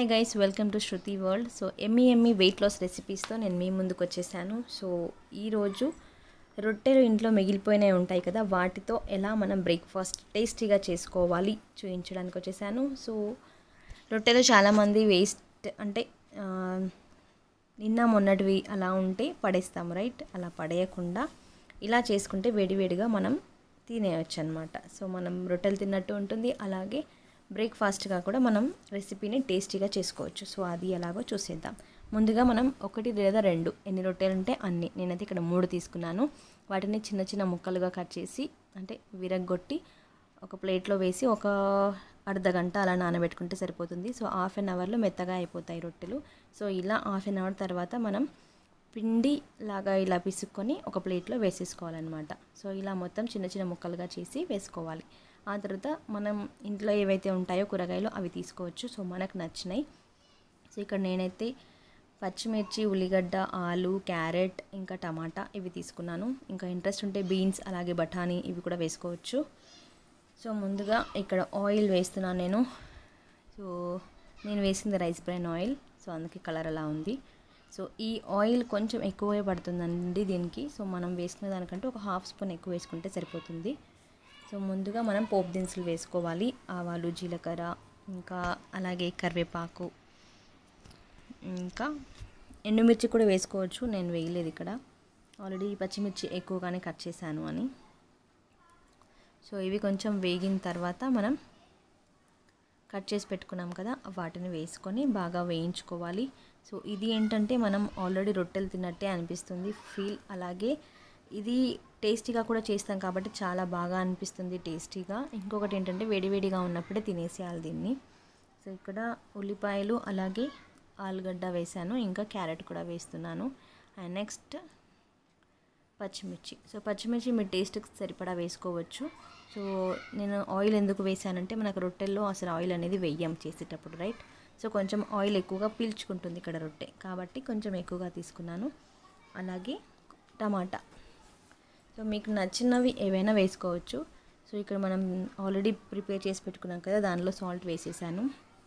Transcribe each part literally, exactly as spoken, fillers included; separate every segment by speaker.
Speaker 1: Hi guys, welcome to Shruti world. So ఎమ్మీ ఎమ్మీ weight loss రెసిపీస్తో నేను మీ ముందుకు వచ్చేసాను. సో ఈరోజు రొట్టెలు ఇంట్లో మిగిలిపోయినవి ఉంటాయి కదా, వాటితో ఎలా మనం బ్రేక్ఫాస్ట్ టేస్టీగా చేసుకోవాలి చూపించడానికి వచ్చేసాను. సో రొట్టెలు చాలామంది వేస్ట్ అంటే ఆ, నిన్న మొన్నటివి అలా ఉంటే పడేస్తాం, రైట్? అలా పడేయకుండా ఇలా చేసుకుంటే వేడివేడిగా మనం తినేయచ్చు అనమాట. సో మనం రొట్టెలు తిన్నట్టు ఉంటుంది, అలాగే బ్రేక్ఫాస్ట్గా కూడా మనం రెసిపీని టేస్టీగా చేసుకోవచ్చు. సో అది ఎలాగో చూసేద్దాం. ముందుగా మనం ఒకటి లేదా రెండు, ఎన్ని రొట్టెలు ఉంటే అన్ని, నేనైతే ఇక్కడ మూడు తీసుకున్నాను. వాటిని చిన్న చిన్న ముక్కలుగా కట్ చేసి అంటే విరగ్గొట్టి ఒక ప్లేట్లో వేసి ఒక అర్ధ గంట అలా నానబెట్టుకుంటే సరిపోతుంది. సో హాఫ్ అన్ అవర్లో మెత్తగా అయిపోతాయి రొట్టెలు. సో ఇలా హాఫ్ అన్ అవర్ తర్వాత మనం పిండి లాగా ఇలా పిసుక్కొని ఒక ప్లేట్లో వేసేసుకోవాలన్నమాట. సో ఇలా మొత్తం చిన్న చిన్న ముక్కలుగా చేసి వేసుకోవాలి. ఆ తర్వాత మనం ఇంట్లో ఏవైతే ఉంటాయో కూరగాయలు అవి తీసుకోవచ్చు, సో మనకు నచ్చినాయి. సో ఇక్కడ నేనైతే పచ్చిమిర్చి, ఉల్లిగడ్డ, ఆలు, క్యారెట్, ఇంకా టమాటా ఇవి తీసుకున్నాను. ఇంకా ఇంట్రెస్ట్ ఉంటే బీన్స్ అలాగే బఠానీ ఇవి కూడా వేసుకోవచ్చు. సో ముందుగా ఇక్కడ ఆయిల్ వేస్తున్నాను నేను. సో నేను వేసింది రైస్ బ్రాన్ ఆయిల్, సో అందుకే కలర్ అలా ఉంది. సో ఈ ఆయిల్ కొంచెం ఎక్కువే పడుతుందండి దీనికి. సో మనం వేసుకునే దానికంటే ఒక హాఫ్ స్పూన్ ఎక్కువ వేసుకుంటే సరిపోతుంది. సో ముందుగా మనం పోపు దినుసులు వేసుకోవాలి. ఆవాలు, జీలకర్ర, ఇంకా అలాగే కరివేపాకు, ఇంకా ఎండుమిర్చి కూడా వేసుకోవచ్చు. నేను వేయలేదు ఇక్కడ, ఆల్రెడీ పచ్చిమిర్చి ఎక్కువగానే కట్ చేశాను అని. సో ఇవి కొంచెం వేగిన తర్వాత మనం కట్ చేసి పెట్టుకున్నాం కదా, వాటిని వేసుకొని బాగా వేయించుకోవాలి. సో ఇది ఏంటంటే మనం ఆల్రెడీ రొట్టెలు తిన్నట్టే అనిపిస్తుంది ఫీల్. అలాగే ఇది టేస్టీగా కూడా చేస్తాం కాబట్టి చాలా బాగా అనిపిస్తుంది టేస్టీగా. ఇంకొకటి ఏంటంటే వేడివేడిగా ఉన్నప్పుడే తినేసేయాలి దీన్ని. సో ఇక్కడ ఉల్లిపాయలు అలాగే ఆలుగడ్డ వేసాను, ఇంకా క్యారెట్ కూడా వేస్తున్నాను. అండ్ నెక్స్ట్ పచ్చిమిర్చి. సో పచ్చిమిర్చి మీ టేస్ట్కి సరిపడా వేసుకోవచ్చు. సో నేను ఆయిల్ ఎందుకు వేసానంటే మనకు రొట్టెల్లో అసలు ఆయిల్ అనేది వెయ్యం చేసేటప్పుడు, రైట్? సో కొంచెం ఆయిల్ ఎక్కువగా పీల్చుకుంటుంది ఇక్కడ రొట్టె, కాబట్టి కొంచెం ఎక్కువగా తీసుకున్నాను. అలాగే టమాటా. సో మీకు నచ్చినవి ఏవైనా వేసుకోవచ్చు. సో ఇక్కడ మనం ఆల్రెడీ ప్రిపేర్ చేసి పెట్టుకున్నాం కదా, దానిలో సాల్ట్ వేసేసాను.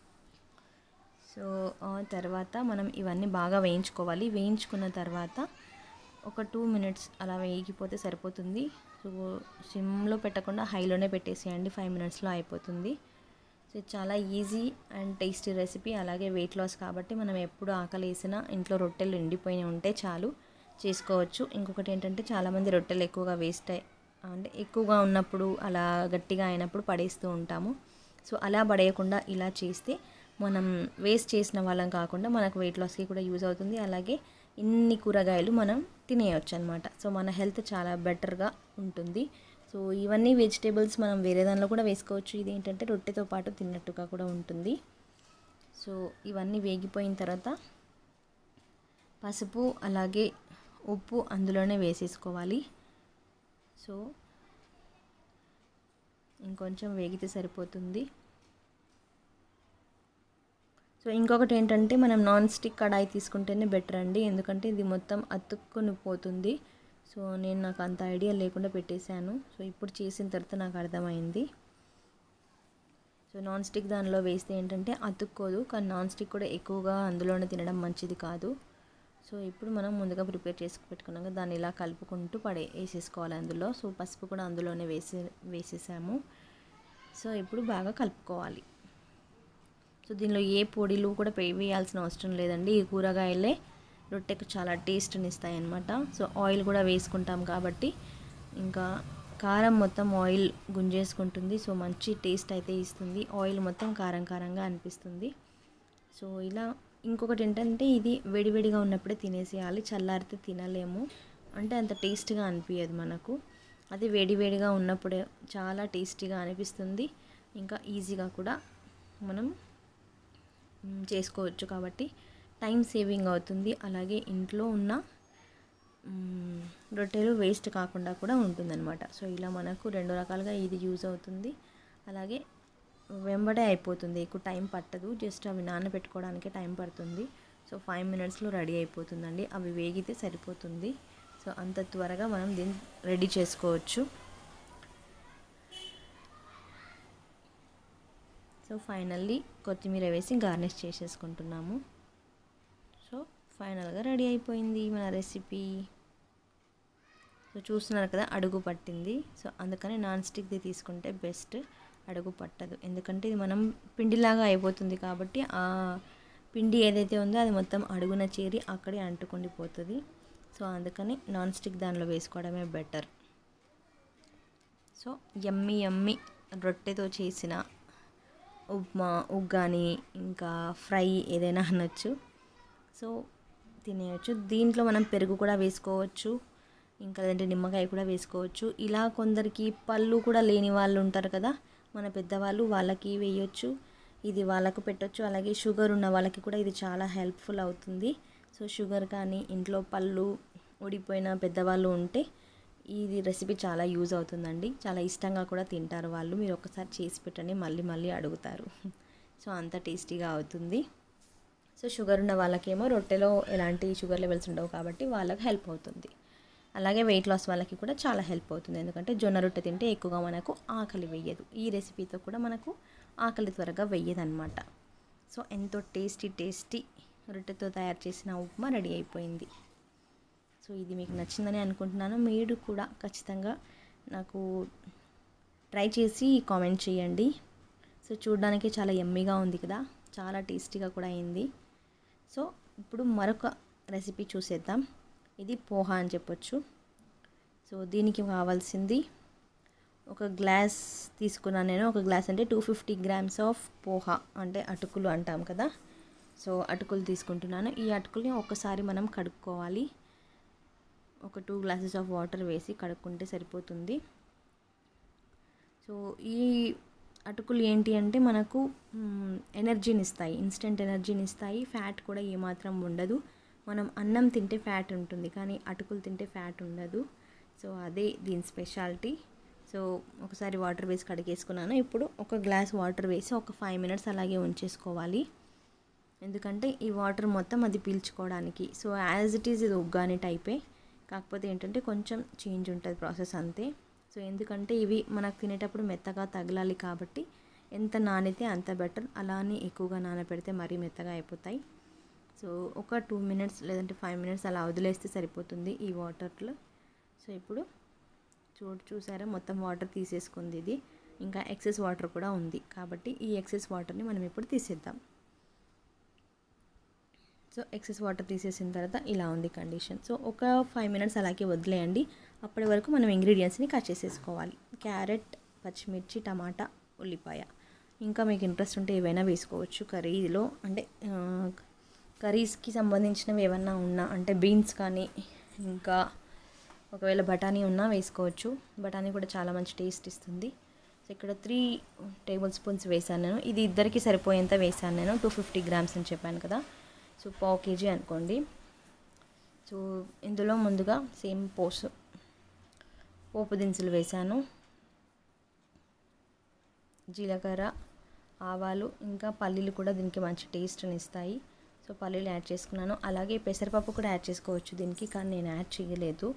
Speaker 1: సో తర్వాత మనం ఇవన్నీ బాగా వేయించుకోవాలి. వేయించుకున్న తర్వాత ఒక టూ మినిట్స్ అలా వేగిపోతే సరిపోతుంది. సో సిమ్లో పెట్టకుండా హైలోనే పెట్టేసేయండి, ఫైవ్ మినిట్స్లో అయిపోతుంది. సో చాలా ఈజీ అండ్ టేస్టీ రెసిపీ. అలాగే వెయిట్ లాస్ కాబట్టి మనం ఎప్పుడు ఆకలి వేసినా ఇంట్లో రొట్టెలు ఎండిపోయి ఉంటే చాలు చేసుకోవచ్చు. ఇంకొకటి ఏంటంటే చాలామంది రొట్టెలు ఎక్కువగా వేస్ట్ అయ్యి అంటే ఎక్కువగా ఉన్నప్పుడు అలా గట్టిగా అయినప్పుడు పడేస్తూ ఉంటాము. సో అలా పడేయకుండా ఇలా చేస్తే మనం వేస్ట్ చేసిన వాళ్ళం కాకుండా మనకు వెయిట్ లాస్కి కూడా యూజ్ అవుతుంది. అలాగే ఇన్ని కూరగాయలు మనం తినేయచ్చు అనమాట. సో మన హెల్త్ చాలా బెటర్గా ఉంటుంది. సో ఇవన్నీ వెజిటేబుల్స్ మనం వేరే దానిలో కూడా వేసుకోవచ్చు. ఇది ఏంటంటే రొట్టెతో పాటు తిన్నట్టుగా కూడా ఉంటుంది. సో ఇవన్నీ వేగిపోయిన తర్వాత పసుపు అలాగే ఉప్పు అందులోనే వేసేసుకోవాలి. సో ఇంకొంచెం వేగితే సరిపోతుంది. సో ఇంకొకటి ఏంటంటే మనం నాన్ స్టిక్ కడాయి తీసుకుంటేనే బెటర్ అండి, ఎందుకంటే ఇది మొత్తం అతుక్కుని పోతుంది. సో నేను నాకు అంత ఐడియా లేకుండా పెట్టేశాను. సో ఇప్పుడు చేసిన తర్వాత నాకు అర్థమైంది. సో నాన్ స్టిక్ దానిలో వేస్తే ఏంటంటే అతుక్కోదు, కానీ నాన్ స్టిక్ కూడా ఎక్కువగా అందులోనే తినడం మంచిది కాదు. సో ఇప్పుడు మనం ముందుగా ప్రిపేర్ చేసి పెట్టుకున్నాక దాన్ని ఇలా కలుపుకుంటూ పడే వేసేసుకోవాలి అందులో. సో పసుపు కూడా అందులోనే వేసే వేసేసాము. సో ఇప్పుడు బాగా కలుపుకోవాలి. సో దీనిలో ఏ పొడిలు కూడా వేయాల్సిన అవసరం లేదండి, ఈ కూరగాయలే రొట్టెకు చాలా టేస్ట్ని ఇస్తాయి అన్నమాట. సో ఆయిల్ కూడా వేసుకుంటాం కాబట్టి ఇంకా కారం మొత్తం ఆయిల్ గుంజేసుకుంటుంది. సో మంచి టేస్ట్ అయితే ఇస్తుంది, ఆయిల్ మొత్తం కారం కారంగా అనిపిస్తుంది. సో ఇలా ఇంకొకటి ఏంటంటే ఇది వేడివేడిగా ఉన్నప్పుడే తినేసేయాలి, చల్లారితే తినలేము, అంటే అంత టేస్ట్గా అనిపించదు మనకు. అది వేడివేడిగా ఉన్నప్పుడే చాలా టేస్టీగా అనిపిస్తుంది, ఇంకా ఈజీగా కూడా మనం చేసుకోవచ్చు కాబట్టి టైం సేవింగ్ అవుతుంది. అలాగే ఇంట్లో ఉన్న రొట్టెలు వేస్ట్ కాకుండా కూడా ఉంటుందన్నమాట. సో ఇలా మనకు రెండు రకాలుగా ఇది యూజ్ అవుతుంది. అలాగే వెంబడే అయిపోతుంది, ఎక్కువ టైం పట్టదు, జస్ట్ అవి నానబెట్టుకోవడానికే టైం పడుతుంది. సో ఫైవ్ మినిట్స్లో రెడీ అయిపోతుందండి, అవి వేగితే సరిపోతుంది. సో అంత త్వరగా మనం దీన్ని రెడీ చేసుకోవచ్చు. సో ఫైనల్లీ కొత్తిమీర వేసి గార్నిష్ చేసేసుకుంటున్నాము. సో ఫైనల్గా రెడీ అయిపోయింది మన రెసిపీ. సో చూస్తున్నారు కదా అడుగు పట్టింది. సో అందుకని నాన్ స్టిక్ది తీసుకుంటే బెస్ట్, అడుగు పట్టదు. ఎందుకంటే ఇది మనం పిండిలాగా అయిపోతుంది కాబట్టి ఆ పిండి ఏదైతే ఉందో అది మొత్తం అడుగున చేరి అక్కడే అంటుకుండిపోతుంది. సో అందుకని నాన్ స్టిక్ దానిలో వేసుకోవడమే బెటర్. సో యమ్మీ యమ్మీ రొట్టెతో చేసిన ఉప్మా, ఉగ్గాని, ఇంకా ఫ్రై ఏదైనా అనొచ్చు. సో తినేయచ్చు. దీంట్లో మనం పెరుగు కూడా వేసుకోవచ్చు, ఇంకా లేదంటే నిమ్మకాయ కూడా వేసుకోవచ్చు. ఇలా కొందరికి పళ్ళు కూడా లేని వాళ్ళు ఉంటారు కదా మన పెద్దవాళ్ళు, వాళ్ళకి వేయొచ్చు. ఇది వాళ్ళకు పెట్టొచ్చు. అలాగే షుగర్ ఉన్న వాళ్ళకి కూడా ఇది చాలా హెల్ప్ఫుల్ అవుతుంది. సో షుగర్ కానీ ఇంట్లో పళ్ళు ఊడిపోయిన పెద్దవాళ్ళు ఉంటే ఇది రెసిపీ చాలా యూజ్ అవుతుందండి. చాలా ఇష్టంగా కూడా తింటారు వాళ్ళు. మీరు ఒకసారి చేసి పెట్టండి, మళ్ళీ మళ్ళీ అడుగుతారు. సో అంత టేస్టీగా అవుతుంది. సో షుగర్ ఉన్న వాళ్ళకేమో రొట్టెలో ఎలాంటి షుగర్ లెవెల్స్ ఉండవు కాబట్టి వాళ్ళకి హెల్ప్ అవుతుంది. అలాగే వెయిట్ లాస్ వాళ్ళకి కూడా చాలా హెల్ప్ అవుతుంది. ఎందుకంటే జొన్న రొట్టె తింటే ఎక్కువగా మనకు ఆకలి వెయ్యదు. ఈ రెసిపీతో కూడా మనకు ఆకలి త్వరగా వెయ్యదన్నమాట. సో ఎంతో టేస్టీ టేస్టీ రొట్టెతో తయారు చేసిన ఉప్మా రెడీ అయిపోయింది. సో ఇది మీకు నచ్చిందని అనుకుంటున్నాను. మీరు కూడా ఖచ్చితంగా నాకు ట్రై చేసి కామెంట్ చేయండి. సో చూడడానికి చాలా యమ్మీగా ఉంది కదా, చాలా టేస్టీగా కూడా అయింది. సో ఇప్పుడు మరొక రెసిపీ చూసేద్దాం. ఇది పోహా అని చెప్పొచ్చు. సో దీనికి కావాల్సింది ఒక గ్లాస్ తీసుకున్నాను నేను. ఒక గ్లాస్ అంటే two fifty grams of poha, అంటే అటుకులు అంటాం కదా. సో అటుకులు తీసుకుంటున్నాను. ఈ అటుకుల్ని ఒక్కసారి మనం కడుక్కోవాలి. ఒక టూ గ్లాసెస్ ఆఫ్ వాటర్ వేసి కడుక్కుంటే సరిపోతుంది. సో ఈ అటుకులు ఏంటి అంటే మనకు ఎనర్జీని ఇస్తాయి, ఇన్స్టెంట్ ఎనర్జీని ఇస్తాయి. ఫ్యాట్ కూడా ఏమాత్రం ఉండదు. మనం అన్నం తింటే ఫ్యాట్ ఉంటుంది, కానీ అటుకులు తింటే ఫ్యాట్ ఉండదు. సో అదే దీని స్పెషాలిటీ. సో ఒకసారి వాటర్ వేసి కడిగేసుకున్నాను. ఇప్పుడు ఒక గ్లాస్ వాటర్ వేసి ఒక ఫైవ్ మినిట్స్ అలాగే ఉంచేసుకోవాలి. ఎందుకంటే ఈ వాటర్ మొత్తం అది పీల్చుకోవడానికి. సో యాజ్ ఇట్ ఈజ్ ఇది ఉగ్గాని టైపే, కాకపోతే ఏంటంటే కొంచెం చేంజ్ ఉంటుంది ప్రాసెస్ అంతే. సో ఎందుకంటే ఇవి మనకు తినేటప్పుడు మెత్తగా తగలాలి కాబట్టి ఎంత నానితే అంత బెటర్. అలానే ఎక్కువగా నానబెడితే మరీ మెత్తగా అయిపోతాయి. సో ఒక టూ మినిట్స్ లేదంటే ఫైవ్ మినిట్స్ అలా వదిలేస్తే సరిపోతుంది ఈ వాటర్లో. సో ఇప్పుడు చూ చూసారా మొత్తం వాటర్ తీసేసుకుంది ఇది. ఇంకా ఎక్సెస్ వాటర్ కూడా ఉంది కాబట్టి ఈ ఎక్సెస్ వాటర్ని మనం ఇప్పుడు తీసేద్దాం. సో ఎక్సెస్ వాటర్ తీసేసిన తర్వాత ఇలా ఉంది కండిషన్. సో ఒక ఫైవ్ మినిట్స్ అలాగే వదిలేయండి. అప్పటి వరకు మనం ఇంగ్రీడియంట్స్ని కట్ చేసేసుకోవాలి. క్యారెట్, పచ్చిమిర్చి, టమాటా, ఉల్లిపాయ. ఇంకా మీకు ఇంట్రెస్ట్ ఉంటే ఏవైనా వేసుకోవచ్చు కర్రీలో. అంటే కర్రీస్కి సంబంధించినవి ఏమన్నా ఉన్నా, అంటే బీన్స్ కానీ ఇంకా ఒకవేళ బఠానీ ఉన్నా వేసుకోవచ్చు. బఠానీ కూడా చాలా మంచి టేస్ట్ ఇస్తుంది. సో ఇక్కడ త్రీ టేబుల్ స్పూన్స్ వేసాను నేను. ఇది ఇద్దరికి సరిపోయేంత వేసాను నేను. టూ ఫిఫ్టీ గ్రామ్స్ అని చెప్పాను కదా. సో పావు కేజీ అనుకోండి. సో ఇందులో ముందుగా సేమ్ పోసు పోపు దినుసులు వేసాను. జీలకర్ర, ఆవాలు, ఇంకా పల్లీలు కూడా దీనికి మంచి టేస్ట్ని ఇస్తాయి. సో పల్లీలు యాడ్ చేసుకున్నాను. అలాగే పెసరపప్పు కూడా యాడ్ చేసుకోవచ్చు దీనికి, కానీ నేను యాడ్ చేయలేదు.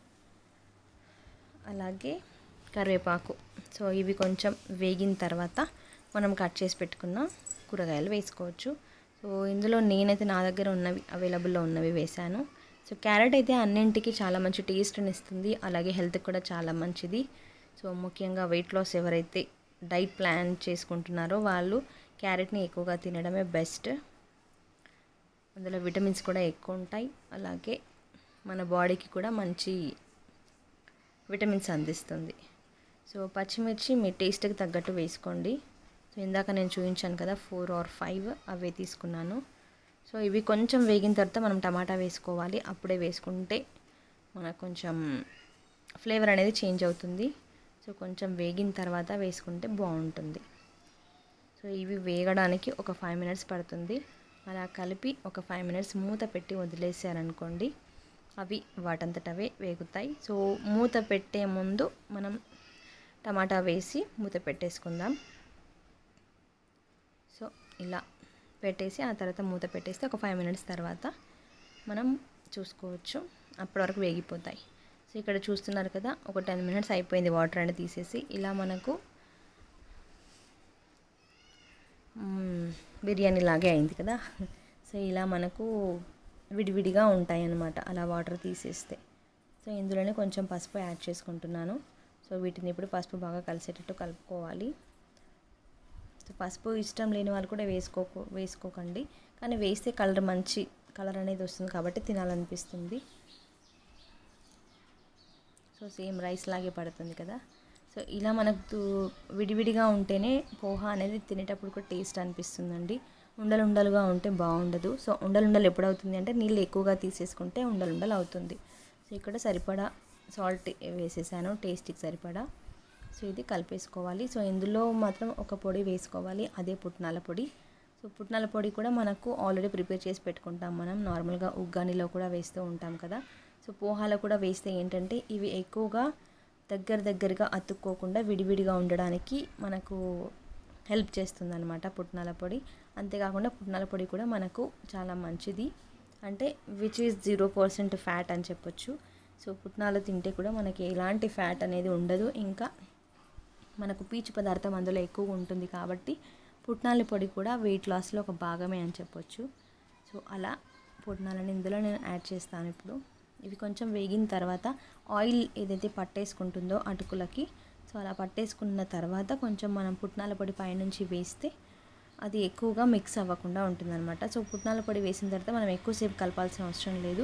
Speaker 1: అలాగే కరివేపాకు. సో ఇవి కొంచెం వేగిన తర్వాత మనం కట్ చేసి పెట్టుకున్న కూరగాయలు వేసుకోవచ్చు. సో ఇందులో నేనైతే నా దగ్గర ఉన్నవి అవైలబుల్లో ఉన్నవి వేశాను. సో క్యారెట్ అయితే అన్నింటికి చాలా మంచి టేస్ట్ని ఇస్తుంది. అలాగే హెల్త్కి కూడా చాలా మంచిది. సో ముఖ్యంగా వెయిట్ లాస్ ఎవరైతే డైట్ ప్లాన్ చేసుకుంటున్నారో వాళ్ళు క్యారెట్ని ఎక్కువగా తినడమే బెస్ట్. అందులో విటమిన్స్ కూడా ఎక్కువ ఉంటాయి. అలాగే మన బాడీకి కూడా మంచి విటమిన్స్ అందిస్తుంది. సో పచ్చిమిర్చి మీ టేస్ట్కి తగ్గట్టు వేసుకోండి. సో ఇందాక నేను చూపించాను కదా ఫోర్ ఆర్ ఫైవ్ అవే తీసుకున్నాను. సో ఇవి కొంచెం వేగిన తర్వాత మనం టమాటా వేసుకోవాలి. అప్పుడే వేసుకుంటే మనకు కొంచెం ఫ్లేవర్ అనేది చేంజ్ అవుతుంది. సో కొంచెం వేగిన తర్వాత వేసుకుంటే బాగుంటుంది. సో ఇవి వేగడానికి ఒక ఫైవ్ మినిట్స్ పడుతుంది. అలా కలిపి ఒక ఫైవ్ మినిట్స్ మూత పెట్టి వదిలేసారనుకోండి, అవి వాటంతటవే వేగుతాయి. సో మూత పెట్టే ముందు మనం టమాటా వేసి మూత పెట్టేసుకుందాం. సో ఇలా పెట్టేసి ఆ తర్వాత మూత పెట్టేస్తే ఒక ఫైవ్ మినిట్స్ తర్వాత మనం చూసుకోవచ్చు. అప్పటి వరకు వేగిపోతాయి. సో ఇక్కడ చూస్తున్నారు కదా, ఒక టెన్ మినిట్స్ అయిపోయింది వాటర్ అనేది తీసేసి. ఇలా మనకు బిర్యానీ లాగే అయింది కదా. సో ఇలా మనకు విడివిడిగా ఉంటాయి అన్నమాట అలా వాటర్ తీసేస్తే. సో ఇందులోనే కొంచెం పసుపు యాడ్ చేసుకుంటున్నాను. సో వీటిని ఇప్పుడు పసుపు బాగా కలిసేటట్టు కలుపుకోవాలి. సో పసుపు ఇష్టం లేని వాళ్ళు కూడా వేసుకో వేసుకోకండి కానీ వేస్తే కలర్ మంచి కలర్ అనేది వస్తుంది కాబట్టి తినాలనిపిస్తుంది. సో సేమ్ రైస్ లాగే పడుతుంది కదా. సో ఇలా మనకు విడివిడిగా ఉంటేనే పోహా అనేది తినేటప్పుడు కూడా టేస్ట్ అనిపిస్తుందండి. ఉండలు ఉండలుగా ఉంటే బాగుండదు. సో ఉండలు ఉండలు ఎప్పుడవుతుంది అంటే నీళ్ళు ఎక్కువగా తీసేసుకుంటే ఉండలు ఉండలు అవుతుంది. సో ఇక్కడ సరిపడా సాల్ట్ వేసేసాను టేస్ట్కి సరిపడా. సో ఇది కలిపేసుకోవాలి. సో ఇందులో మాత్రం ఒక పొడి వేసుకోవాలి, అదే పుట్నాల పొడి. సో పుట్నాల పొడి కూడా మనకు ఆల్రెడీ ప్రిపేర్ చేసి పెట్టుకుంటాం మనం, నార్మల్గా ఉగ్గానిలో కూడా వేస్తూ ఉంటాం కదా. సో పోహాలో కూడా వేస్తే ఏంటంటే ఇవి ఎక్కువగా దగ్గర దగ్గరగా అతుక్కోకుండా విడివిడిగా ఉండడానికి మనకు హెల్ప్ చేస్తుంది అనమాట పుట్నాల పొడి. అంతేకాకుండా పుట్నాల పొడి కూడా మనకు చాలా మంచిది, అంటే which is zero percent fat అని చెప్పొచ్చు. సో పుట్నాలు తింటే కూడా మనకి ఎలాంటి ఫ్యాట్ అనేది ఉండదు, ఇంకా మనకు పీచు పదార్థం అందులో ఎక్కువ ఉంటుంది కాబట్టి పుట్నాల పొడి కూడా వెయిట్ లాస్లో ఒక భాగమే అని చెప్పొచ్చు. సో అలా పుట్నాలని ఇందులో నేను యాడ్ చేస్తాను ఇప్పుడు. ఇవి కొంచెం వేగిన తర్వాత ఆయిల్ ఏదైతే పట్టేసుకుంటుందో అటుకులకి, సో అలా పట్టేసుకున్న తర్వాత కొంచెం మనం పుట్నాల పొడి పైనుంచి వేస్తే అది ఎక్కువగా మిక్స్ అవ్వకుండా ఉంటుందన్నమాట. సో పుట్నాల పొడి వేసిన తర్వాత మనం ఎక్కువసేపు కలపాల్సిన అవసరం లేదు.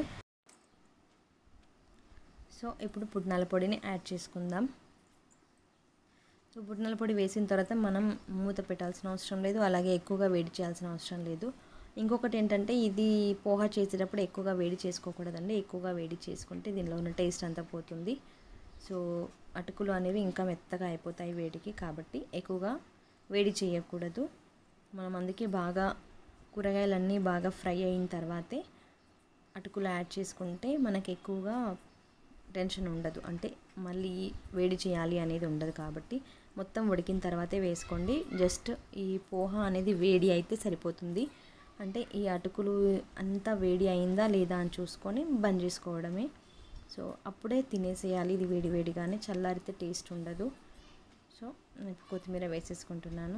Speaker 1: సో ఇప్పుడు పుట్నాల పొడిని యాడ్ చేసుకుందాం. సో పుట్నాల పొడి వేసిన తర్వాత మనం మూత పెట్టాల్సిన అవసరం లేదు, అలాగే ఎక్కువగా వేడి చేయాల్సిన అవసరం లేదు. ఇంకొకటి ఏంటంటే ఇది పోహా చేసేటప్పుడు ఎక్కువగా వేడి చేసుకోకూడదండి. ఎక్కువగా వేడి చేసుకుంటే దీనిలో ఉన్న టేస్ట్ అంతా పోతుంది. సో అటుకులు అనేవి ఇంకా మెత్తగా అయిపోతాయి వేడికి, కాబట్టి ఎక్కువగా వేడి చేయకూడదు మనం. అందుకే బాగా కూరగాయలన్నీ బాగా ఫ్రై అయిన తర్వాతే అటుకులు యాడ్ చేసుకుంటే మనకి ఎక్కువగా టెన్షన్ ఉండదు, అంటే మళ్ళీ వేడి చేయాలి అనేది ఉండదు. కాబట్టి మొత్తం ఉడికిన తర్వాతే వేసుకోండి. జస్ట్ ఈ పోహా అనేది వేడి అయితే సరిపోతుంది, అంటే ఈ అటుకులు అంతా వేడి అయిందా లేదా అని చూసుకొని బంద్ చేసుకోవడమే. సో అప్పుడే తినేసేయాలి ఇది వేడి వేడిగానే, చల్లారితే టేస్ట్ ఉండదు. సో నేను కొత్తిమీర వేసేసుకుంటున్నాను.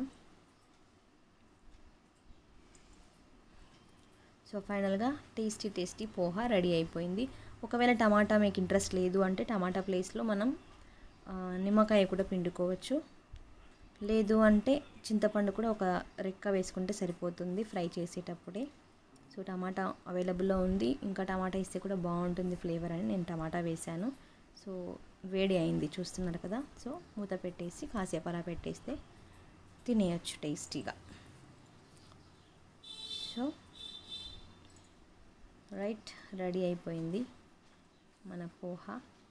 Speaker 1: సో ఫైనల్గా టేస్టీ టేస్టీ పోహా రెడీ అయిపోయింది. ఒకవేళ టమాటా మీకు ఇంట్రెస్ట్ లేదు అంటే టమాటా ప్లేస్లో మనం నిమ్మకాయ కూడా పిండుకోవచ్చు, లేదు అంటే చింతపండు కూడా ఒక రెక్క వేసుకుంటే సరిపోతుంది ఫ్రై చేసేటప్పుడే. సో టమాటా అవైలబుల్లో ఉంది, ఇంకా టమాటా ఇస్తే కూడా బాగుంటుంది ఫ్లేవర్ అని నేను టమాటా వేశాను. సో వేడి అయింది చూస్తున్నారు కదా. సో మూత పెట్టేసి కాసేపు అలా పెట్టేస్తే తినేయచ్చు టేస్టీగా. సో రైట్, రెడీ అయిపోయింది మన పోహా.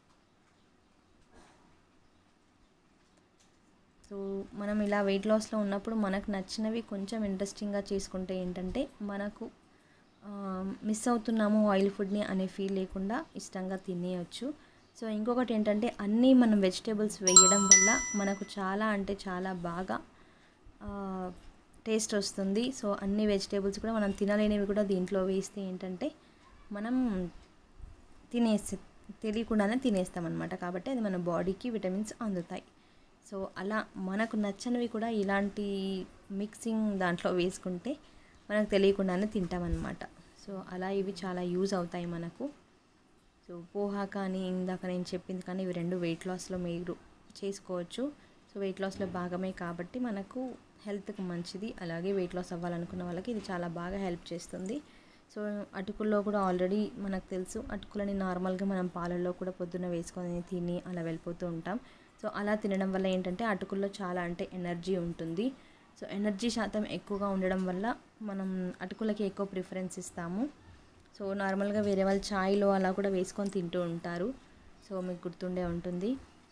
Speaker 1: సో మనం ఇలా వెయిట్ లాస్లో ఉన్నప్పుడు మనకు నచ్చినవి కొంచెం ఇంట్రెస్టింగ్గా చేసుకుంటే ఏంటంటే మనకు మిస్ అవుతున్నాము ఆయిల్ ఫుడ్ని అనే ఫీల్ లేకుండా ఇష్టంగా తినేయచ్చు. సో ఇంకొకటి ఏంటంటే అన్నీ మనం వెజిటేబుల్స్ వేయడం వల్ల మనకు చాలా అంటే చాలా బాగా టేస్ట్ వస్తుంది. సో అన్ని వెజిటేబుల్స్ కూడా మనం తినలేనివి కూడా దీంట్లో వేస్తే ఏంటంటే మనం తినేసి తెలియకుండానే తినేస్తామన్నమాట, కాబట్టి అది మన బాడీకి విటమిన్స్ అందుతాయి. సో అలా మనకు నచ్చనివి కూడా ఇలాంటి మిక్సింగ్ దాంట్లో వేసుకుంటే మనకు తెలియకుండానే తింటామన్నమాట. సో అలా ఇవి చాలా యూజ్ అవుతాయి మనకు. సో పోహా కానీ ఇందాక నేను చెప్పింది కానీ ఇవి రెండు వెయిట్ లాస్లో మీరు చేసుకోవచ్చు. సో వెయిట్ లాస్లో భాగమే కాబట్టి మనకు హెల్త్కి మంచిది, అలాగే వెయిట్ లాస్ అవ్వాలనుకున్న వాళ్ళకి ఇది చాలా బాగా హెల్ప్ చేస్తుంది. సో అటుకుల్లో కూడా ఆల్రెడీ మనకు తెలుసు, అటుకులని నార్మల్గా మనం పాలల్లో కూడా పొద్దున్న వేసుకొని తిని అలా వెళ్ళిపోతూ ఉంటాం. సో అలా తినడం వల్ల ఏంటంటే అటుకుల్లో చాలా అంటే ఎనర్జీ ఉంటుంది. సో ఎనర్జీ శాతం ఎక్కువగా ఉండడం వల్ల మనం అటుకులకి ఎక్కువ ప్రిఫరెన్స్ ఇస్తాము. సో నార్మల్గా వేరే వాళ్ళు చాయ్లో అలా కూడా వేసుకొని తింటూ ఉంటారు. సో మీకు గుర్తుండే ఉంటుంది.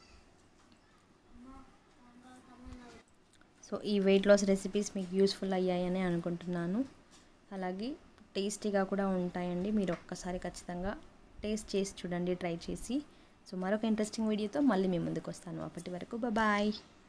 Speaker 1: సో ఈ వెయిట్ లాస్ రెసిపీస్ మీకు యూస్ఫుల్ అయ్యాయని అనుకుంటున్నాను. అలాగే టేస్టీగా కూడా ఉంటాయండి. మీరు ఒక్కసారి ఖచ్చితంగా టేస్ట్ చేసి చూడండి, ట్రై చేసి. సో మరొక ఇంట్రెస్టింగ్ వీడియోతో మళ్ళీ మీ ముందుకు వస్తాను. అప్పటి వరకు బాయ్.